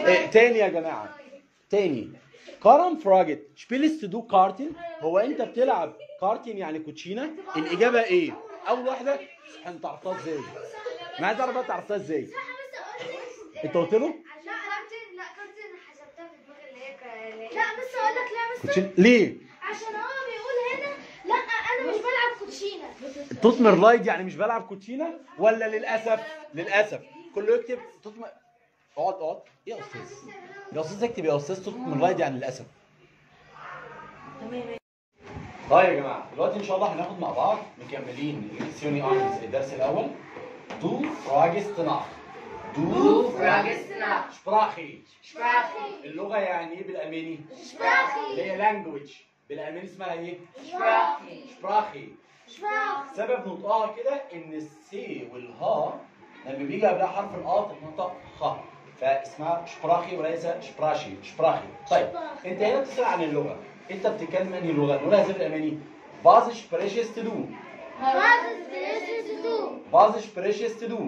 تاني يا جماعه، تاني. كارم فراجت شبيلست دو كارتن. هو انت بتلعب كارتن يعني كوتشينه؟ الاجابه ايه؟ اول واحده انت عرفتها ازاي؟ انا عايز اعرف انت عرفتها ازاي؟ انت قلت له؟ لا كارتن حسبتها في دماغي اللي هي لا بس اقول لك لا بس ليه؟ عشان هو بيقول هنا لا انا مش بلعب كوتشينه. تثمر لايد يعني مش بلعب كوتشينه ولا للاسف؟ للاسف. كله يكتب تثمر. اقعد ايه يا استاذ؟ يا استاذ اكتب يا استاذ تثمر لايد يعني للاسف. طيب يا جماعه دلوقتي ان شاء الله هناخد مع بعض مكملين ليكسيوني اينز الدرس الاول. دو فراجست ناخ. Du fragst nach. شبراخي. Sprache. اللغه يعني ايه بالالماني؟ شبراخي. اللي هي لانجويج بالالماني اسمها ايه؟ Sprache. شبراخي. سبب نطقها كده ان السي والها لما بيجي قبلها حرف الآ تتنطق خ، فاسمها شبراخي وليس شبراشي. شبراخي. طيب انت هنا بتسأل عن اللغه، انت بتتكلم انهي لغه؟ نقولها ازاي بالالماني؟ باز شبريشست دو. باز شبريشست دو.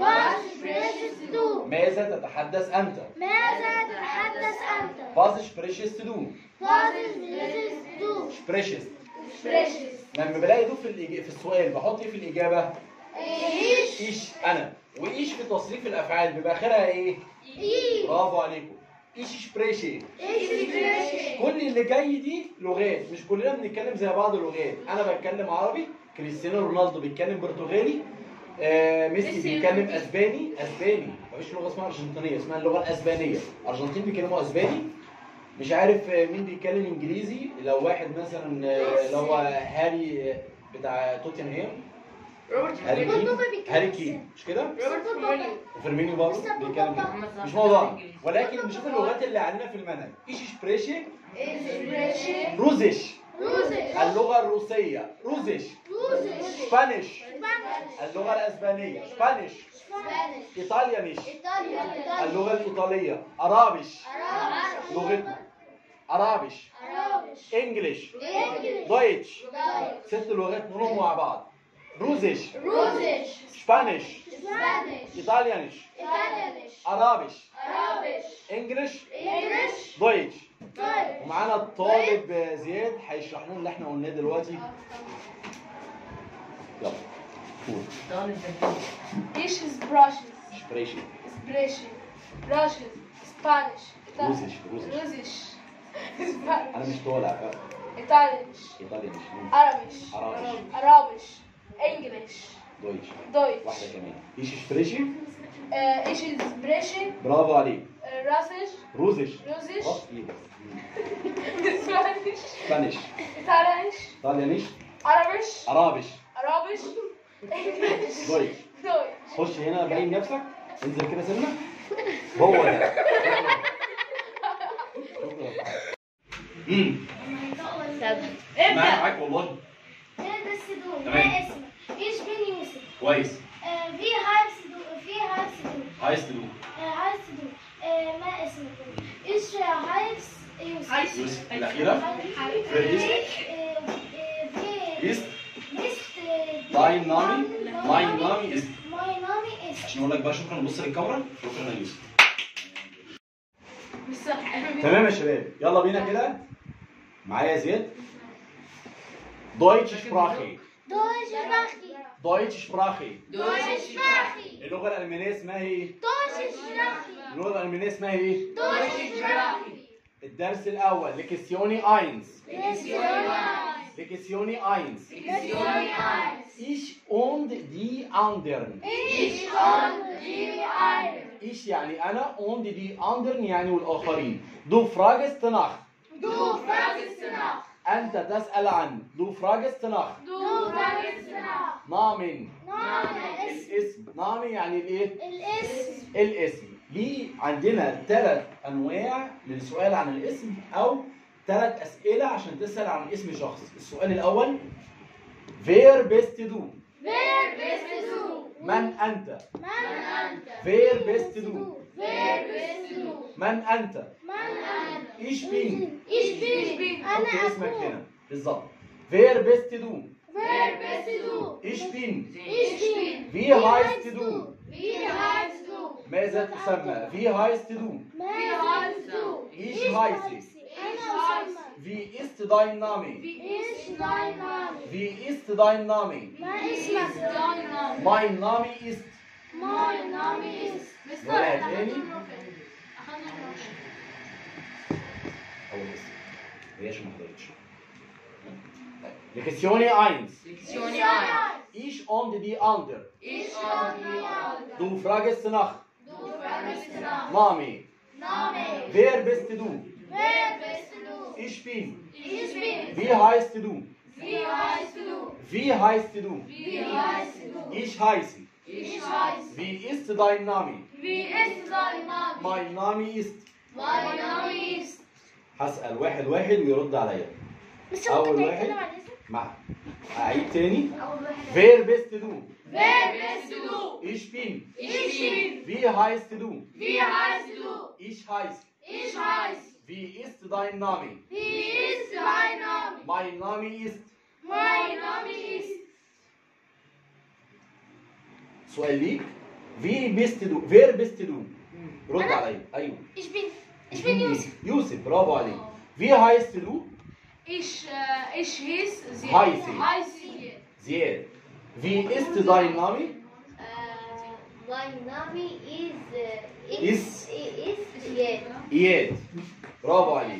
ماذا تتحدث انت؟ باز شبريشست دو. شبريشست. لما بلاقي دو في السؤال بحط ايه في الاجابه؟ ايش. انا وايش في تصريف الافعال بيبقى اخرها ايه؟ برافو عليكم. ايش شبريشي. كل اللي جاي دي لغات، مش كلنا بنتكلم زي بعض اللغات. انا بتكلم عربي، كريستيانو رونالدو بيتكلم برتغالي، ميسي بيتكلم اسباني. مفيش لغه اسمها ارجنتينيه، اسمها اللغه الاسبانيه. الارجنتين بيتكلموا اسباني. مش عارف مين بيتكلم انجليزي. لو واحد مثلا اللي هو هاري بتاع توتنهام، هاري كين مش كده؟ وفيرمينيو برضه بيتكلم مش موضوع، ولكن نشوف اللغات اللي عندنا في المنهج. ايش شبريشي. روزيش اللغه الروسيه. روزيش. سبانيش اللغه الاسبانيه. سبانيش. ايطاليانيش اللغه الايطاليه. ارابيش لغتنا. ارابيش. انجليش. دويتش. 6 لغات نقولهم مع بعض. روزيش. سبانيش. ايطاليانيش. ارابيش. انجليش. دويتش. ومعانا الطالب زياد هيشرح لنا اللي احنا قلناه دلوقتي. يلا قول. ايش براشز؟ شبريشي. براشز. سبانيش. روزيش. انا مش طالع. ايطاليانيش. عربيش. انجليش. دويتش. واحده كمان. ايش شبريشي. ايش بريشي. برافو عليك. روزيش. سبانيش. ايطاليانيش. ارابيش. دويتش. خش هنا باين نفسك، انزل كده سنه. هو ده. معاك والله. بس دول ما اسمك ايش بين يوسف. كويس. في هايس دو ما اسمك ايش هايس يوسف. الاخيره إيست. ماي نامي إيست. إيست. عشان اقول لك بقى شكرا، بص للكاميرا. شكرا يا يوسف. تمام يا شباب، يلا بينا كده معايا زياد. دويتش شبراخي. اللغه الالمانيه اسمها ايه؟ اللغه الالمانيه اسمها ايه؟ الدرس الاول ليكسيوني اينز. Ich und die anderen. Ich يعني أنا und die anderen يعني والآخرين. Du fragst nach. أنت تسأل عن. Du fragst nach. نامن. الاسم. نامن يعني الإيه؟ الاسم. ليه عندنا 3 أنواع للسؤال عن الاسم أو 3 أسئلة عشان تسأل عن اسم شخص. السؤال الأول Wer bist du؟ من أنت؟ Wer bist du؟ من أنت؟ Ich bin. حط اسمك هنا بالظبط. Wer bist du؟ Ich bin. Wie heißt du؟ ماذا تسمى؟ Wie heißt du? Wie heißt du? Ich heiße. Wie ist dein Name? Wie ist dein Name? Wie ist dein Name? Wie ist dein Name? Mein Name ist. Mein Name ist. ولا تاني؟ أول بس. ليش ما حضرتش؟ Lektion 1. Lektion 1. Ich und die andere. Ich und die andere. Du fragst nach. Du fragst nach. Name. Name. Wer bist du? Wer bist du? Ich bin. Ich bin. Wie heißt du? Wie heißt du? Wie heißt du? Wie heißt du? Ich heiße. Ich heiße. Wie ist dein Name? Wie ist dein Name? Mein Name ist. Mein Name ist. هسأل واحد ويرد عليا. بس أول ممكن واحد. تتكلم عن اسمك؟ مع أعيد تاني. أول واحد. Wer bist du? Wer bist du? Ich bin. Ich bin. Wie heißt du? Wie heißt du? Ich heiße. Ich heiße. Wie ist dein Name? Wie ist dein Name? Mein Name ist. Mein Name ist. سؤال ليك. Wie bist du? Wer bist du? رد عليا. أيوه. Ich bin يوسف. يوسف برافو عليك. Wie heißt du? Ich hieß sie. Heiße. Heiße. زياد. Wie ist dein Name? My name Is. Ziad. إياد. برافو عليك.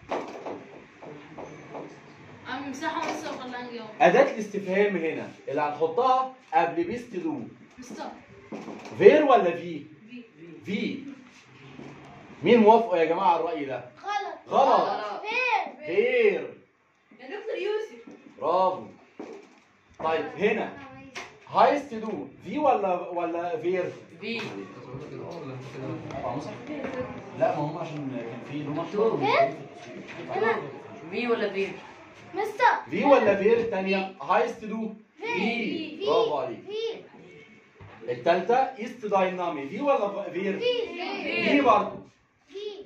عم مساحة بس وخلينا نجاوب. أداة الاستفهام هنا اللي هتحطها قبل بيست دو. مستر. فير ولا في؟ في. مين موافقه يا جماعة على الرأي ده؟ غلط. فير. يا دكتور يوسف. برافو. طيب هنا هايست دو في ولا فير؟ في. لا ما هم عشان كان في لومة في ولا فير؟ مستر. في ولا فير الثانية؟ هايست دو في. برافو عليك. الثالثة ايست داينامي في ولا فير؟ في برضه. في.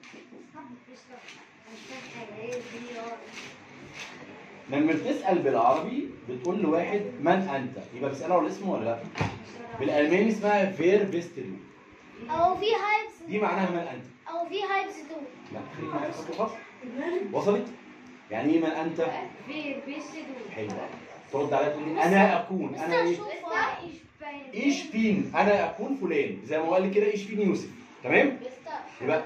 لما بتسأل بالعربي بتقول لواحد من أنت؟ يبقى بتسأله على الاسم ولا لا؟ بالألماني اسمها فير بيست دو. أو في هايبس. دي معناها من أنت. أو في هايبس دو. لا خليك معايا خطوة خطوة. وصلت؟ يعني إيه من أنت؟ في بيست دو. حلو. ترد عليا تقول لي أنا أكون. أنا إيه؟ إيش بين. أنا أكون فلان. زي ما قال لي كده إيش بين يوسف. تمام؟ يبقى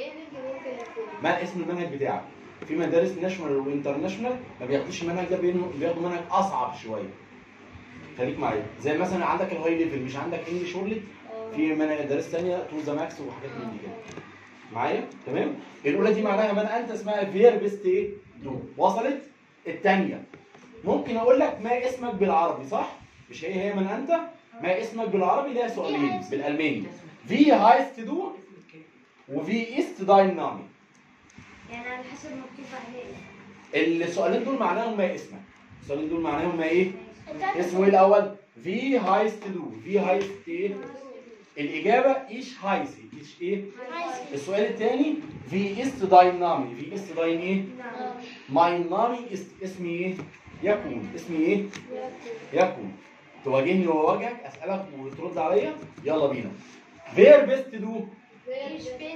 ما اسم المنهج بتاعك؟ في مدارس ناشونال وانترناشونال ما بياخدوش المنهج ده، بياخدوا منهج اصعب شويه. خليك معايا، زي مثلا عندك الهاي ليفل مش عندك انجلش وورلد، في مدارس ثانيه تو ذا ماكس وحاجات من دي كده. معايا؟ تمام؟ الاولى دي معناها من انت اسمها فير بيست ايه؟ دو. وصلت؟ الثانيه ممكن اقول لك ما اسمك بالعربي صح؟ مش هي من انت؟ ما اسمك بالعربي ليها سؤالين بالالماني. في هايست دو وفي است داين نامي. يعني على حسب مكتوب عليه. السؤالين دول معناهم ما اسمك. السؤالين دول معناهم ما ايه؟ اسمه ايه الاول؟ في هايست دو. في هايست ايه؟ الاجابه ايش هايسي. ايش ايه؟ السؤال الثاني في است داين نامي. في است داين ايه؟ ماين نامي اسمي ايه؟ يكون. اسمي ايه؟ يكون. تواجهني وواجهك اسالك وترد عليا. يلا بينا. فير بيست دو. Ich bin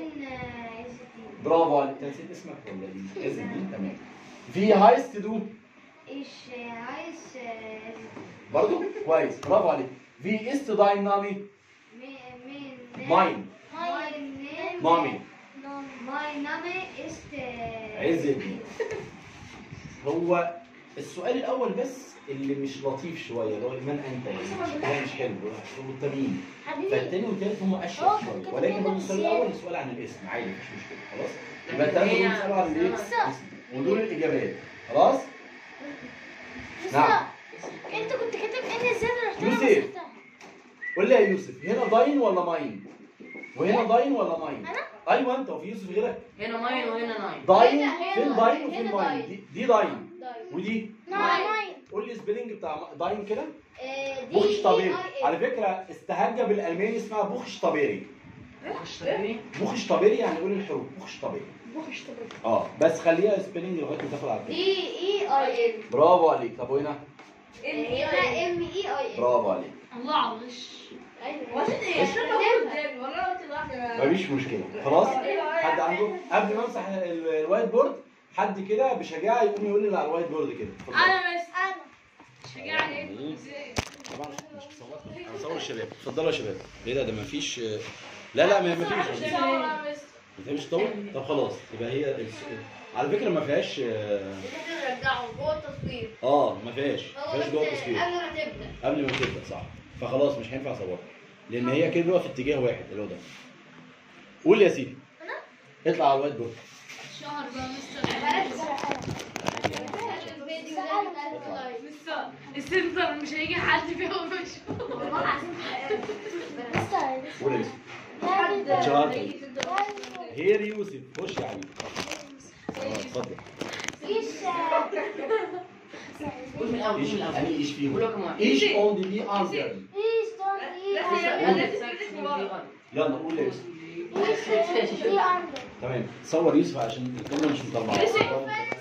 برافو عليك. انت نسيت اسمك ولا ايه؟ ازن. تمام. في هايست دو. Ich heiße برضو كويس. برافو عليك. في است داين نامي. ماين. نامي. Mein Name ist عز الدين. هو السؤال الاول بس اللي مش لطيف شويه اللي هو من انت يعني. ده مش حلو. هو التمييز. فالتاني والتالت هم اشيك شويه، ولكن برضه السؤال الاول سؤال عن الاسم عادي مفيش مشكله. خلاص؟ يبقى التلاته دول بيسالوا عن الايه؟ ودول الاجابات. خلاص؟ نعم. انت كنت كاتب ان ازاي رحت يوسف قول لي يا يوسف هنا داين ولا ماين؟ وهنا داين ولا ماين؟ انا؟ ايوه انت وفي يوسف غيرك؟ هنا ماين وهنا ناين. داين هنا فين داين وفين هنا ماين؟ داين. دي داين ودي ماين. قول لي سبيلنج بتاع داين كده. دي بوخشتابيري. على فكره استهجه بالالماني اسمها بوخشتابيري. بوخشتابيري يعني قول الحروف. بوخشتابيري. بس خليها سبيلنج لغايه ما تاخد على الفكره. دي اي اي ال. برافو عليك. طب وهنا؟ هنا ام اي اي ال. برافو عليك. الله عطش. مفيش مشكله خلاص. حد عنده قبل ما امسح الوايت بورد حد كده بشجاعه يقوم يقول لي اللي على الوايت بورد كده. اتفضل. انا بس شجعني ازاي؟ طبعا مش بصور، انا بصور الشباب. اتفضلوا يا شباب. ايه ده مفيش. لا ما فيش. ما فيش طول. طب خلاص يبقى هي على فكره ما فيهاش. نرجعه جوه التصوير. ما فيهاش جوه التصوير قبل ما تبدا. قبل ما تبدا صح. فخلاص مش هينفع اصورها لان هي كده في اتجاه واحد اللي هو ده. قول يا سيدي. اطلع على الوايت بورد. شهر بقى مستر السنتر مش هيجي حد فيهم مش قول يا يوسف. شاطر. هير يوسف. خش يا حبيبي. اتفضل. قول من الاول. ايش يعني ايش فيهم؟ قول رقم واحد. ايش اون دي انسر. يلا قول يا يوسف. تمام. صور يوسف عشان الكاميرا مش مطلعه.